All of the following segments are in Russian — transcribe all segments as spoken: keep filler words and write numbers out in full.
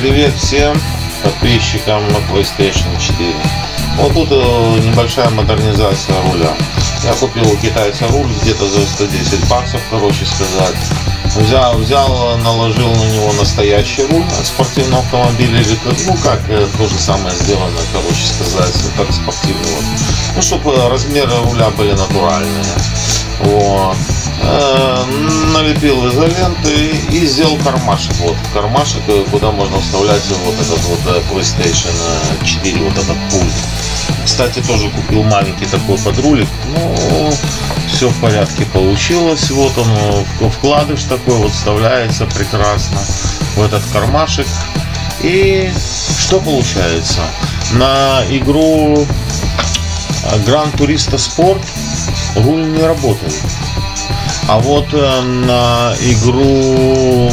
Привет всем подписчикам на PlayStation четыре. Вот тут небольшая модернизация руля. Я купил у китайца руль где-то за сто десять баксов, короче сказать. Взял, взял, наложил на него настоящий руль от спортивного автомобиля, или ну как, то же самое сделано, короче сказать, как спортивный вот. Ну, чтобы размеры руля были натуральные. Вот. Э, налепил изоленты и сделал кармашек. Вот кармашек, куда можно вставлять вот этот вот PlayStation четыре, вот этот пульт. Кстати, тоже купил маленький такой подрулик. Ну, все в порядке получилось. Вот он, вкладыш такой вот вставляется прекрасно в этот кармашек. И что получается? На игру Gran Turismo Sport руль не работает. А вот э, на игру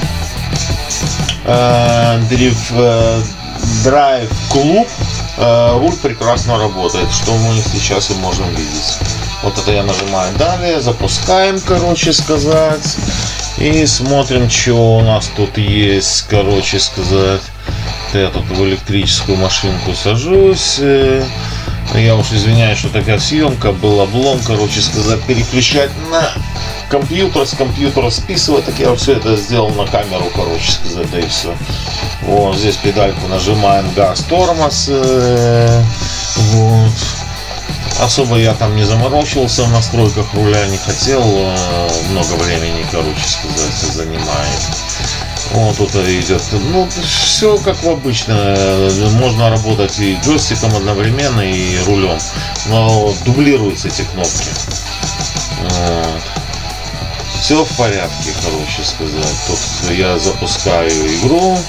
э, Drive, Drive Club э, руль прекрасно работает, что мы сейчас и можем видеть. Вот это я нажимаю далее, запускаем, короче сказать, и смотрим, что у нас тут есть, короче сказать. Я тут в электрическую машинку сажусь. Я уж извиняюсь, что такая съемка, был облом, короче сказать, переключать на компьютер, с компьютера списывать, так я все это сделал на камеру, короче сказать, да и все. Вот здесь педальку нажимаем, газ, тормоз. Вот. Особо я там не заморочился в настройках руля, не хотел, много времени, короче сказать, занимает. Вот тут идет, ну, все как в обычно, можно работать и джойстиком одновременно, и рулем, но дублируются эти кнопки. Вот. Все в порядке, короче сказать. Тут я запускаю игру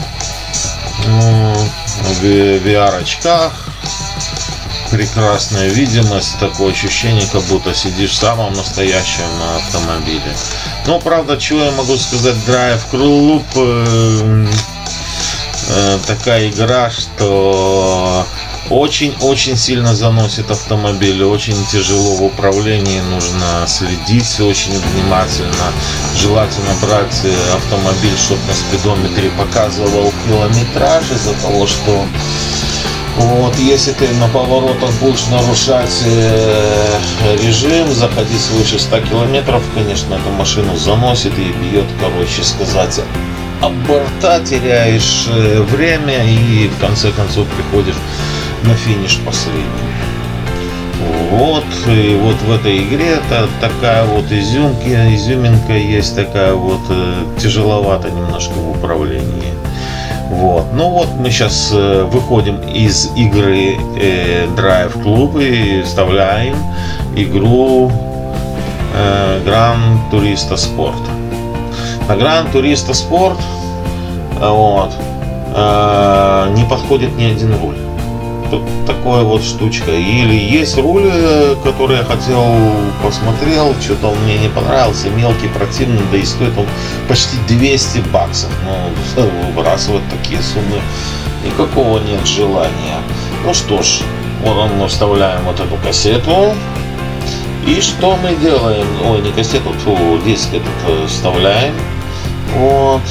в ви ар-очках. Прекрасная видимость, такое ощущение, как будто сидишь в самом настоящем автомобиле. Но правда, чего я могу сказать, Drive Club э, э, такая игра, что очень-очень сильно заносит автомобиль, очень тяжело в управлении, нужно следить очень внимательно. Желательно брать автомобиль, чтобы на спидометре показывал километраж, из-за того, что вот, если ты на поворотах будешь нарушать э, режим, заходить свыше ста километров, конечно, эту машину заносит и бьет, короче сказать, об борта, теряешь э, время и в конце концов приходишь на финиш последним. Вот, и вот в этой игре -то такая вот изюмки, изюминка есть, такая вот э, тяжеловато немножко в управлении. Вот. Ну вот мы сейчас э, выходим из игры э, Drive Club и вставляем игру э, Gran Turismo Sport. На Gran Turismo Sport э, вот, э, не подходит ни один руль. Тут такая вот штучка. Или есть руль, который я хотел, посмотрел, что-то он мне не понравился, мелкий, противный, да и стоит он почти двести баксов. Ну, выбрасывать такие суммы никакого нет желания. Ну что ж, вот мы вставляем вот эту кассету. И что мы делаем? Ой, не кассету, фу, диск этот вставляем. Вот.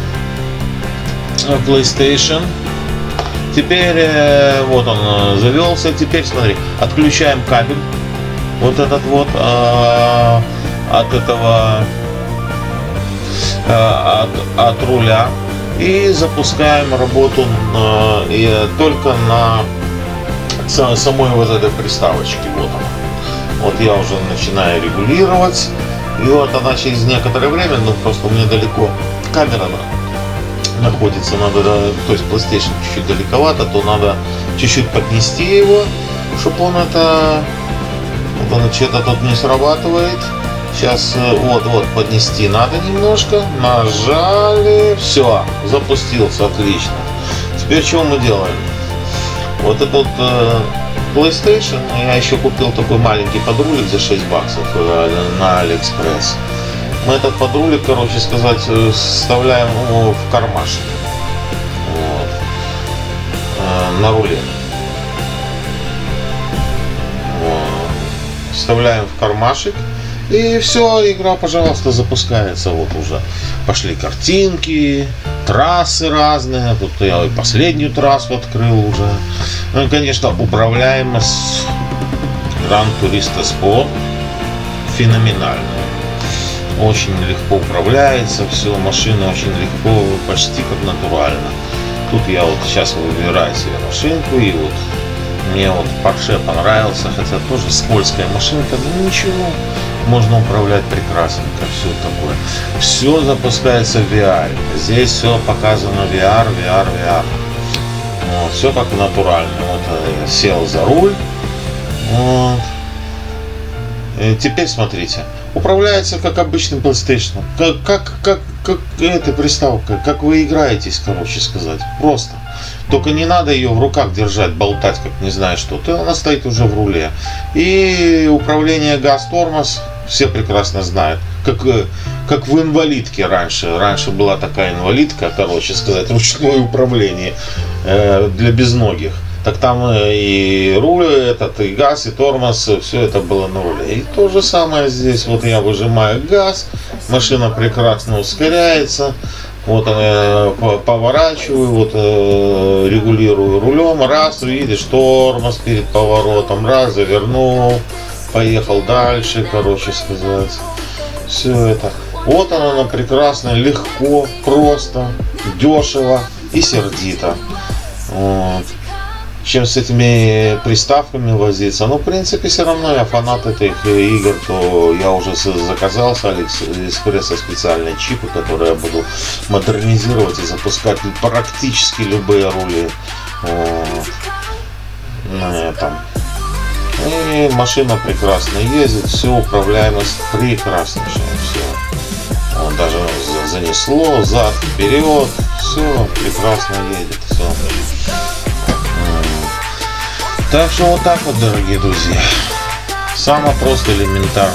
PlayStation. Теперь э, вот он э, завелся. Теперь смотри, отключаем кабель вот этот вот э, от этого э, от, от руля и запускаем работу э, и только на самой вот этой приставочке. Вот она. Вот я уже начинаю регулировать, и вот она через некоторое время, ну просто у меня далеко камера находится, надо, то есть PlayStation чуть-чуть далековато, то надо чуть-чуть поднести его, чтобы он это, вот он что-то тут не срабатывает. Сейчас вот вот поднести надо немножко, нажали, все, запустился, отлично. Теперь что мы делаем? Вот этот э, PlayStation, я еще купил такой маленький подрулик за шесть баксов э, на Алиэкспресс. Мы этот подрулик, короче сказать, вставляем в кармашек, вот, э, на руле. Вот. Вставляем в кармашек, и все, игра, пожалуйста, запускается. Вот уже пошли картинки, трассы разные. Тут я и последнюю трассу открыл уже. Ну и, конечно, управляемость Gran Turismo Sport феноменальная. Очень легко управляется все, машина очень легко, почти как натурально. Тут я вот сейчас выбираю себе машинку, и вот мне вот Porsche понравился, хотя тоже скользкая машинка, но ничего, можно управлять прекрасненько, все такое. Все запускается в ви ар, здесь все показано ви ар, ви ар, ви ар. Вот, все как натурально. Вот я сел за руль. Вот. И теперь смотрите, управляется как обычным PlayStation, как, как, как, как эта приставка, как вы играетесь, короче сказать, просто. Только не надо ее в руках держать, болтать, как не знаю что. То она стоит уже в руле. И управление газ-тормоз все прекрасно знают. Как, как в инвалидке раньше. Раньше была такая инвалидка, короче сказать, ручное управление э, для безногих. Так там и руль этот, и газ, и тормоз, все это было на руле. И то же самое здесь. Вот я выжимаю газ, машина прекрасно ускоряется. Вот я поворачиваю, вот регулирую рулем, раз, видишь, тормоз перед поворотом, раз, завернул, поехал дальше, короче сказать. Все это. Вот оно прекрасно, легко, просто, дешево и сердито. Вот. Чем с этими приставками возиться. Но в принципе все равно я фанат этих игр, то я уже заказал с Алиэкспресса специальные чипы, которые я буду модернизировать и запускать практически любые рули. Вот. На этом. И машина прекрасно ездит, все, управляемость прекраснейшая, все. Вот, даже занесло, зад, вперед, все прекрасно едет, все. Так что вот так вот, дорогие друзья, самое просто элементарно.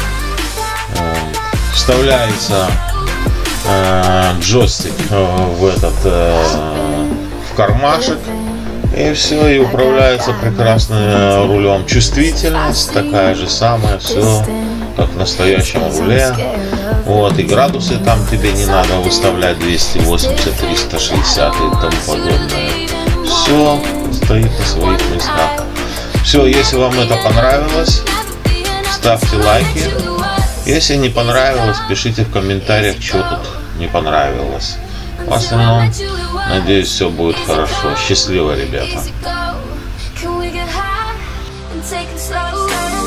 Вставляется э, джойстик в этот э, в кармашек, и все, и управляется прекрасно рулем. Чувствительность такая же самая, все как в настоящем руле. Вот, и градусы там тебе не надо выставлять двести восемьдесят, триста шестьдесят и тому подобное. Все стоит на своих местах. Все, если вам это понравилось, ставьте лайки. Если не понравилось, пишите в комментариях, что тут не понравилось. В остальном, надеюсь, все будет хорошо. Счастливо, ребята.